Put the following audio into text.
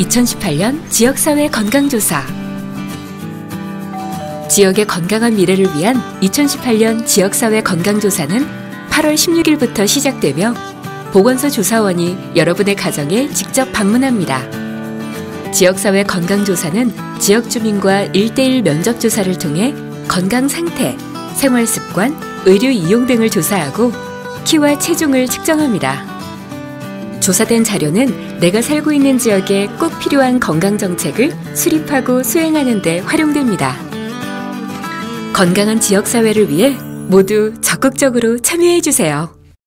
2018년 지역사회 건강조사. 지역의 건강한 미래를 위한 2018년 지역사회 건강조사는 8월 16일부터 시작되며 보건소 조사원이 여러분의 가정에 직접 방문합니다. 지역사회 건강조사는 지역 주민과 1:1 면접조사를 통해 건강 상태, 생활습관, 의료 이용 등을 조사하고 키와 체중을 측정합니다. 조사된 자료는 내가 살고 있는 지역에 꼭 필요한 건강정책을 수립하고 수행하는 데 활용됩니다. 건강한 지역사회를 위해 모두 적극적으로 참여해주세요.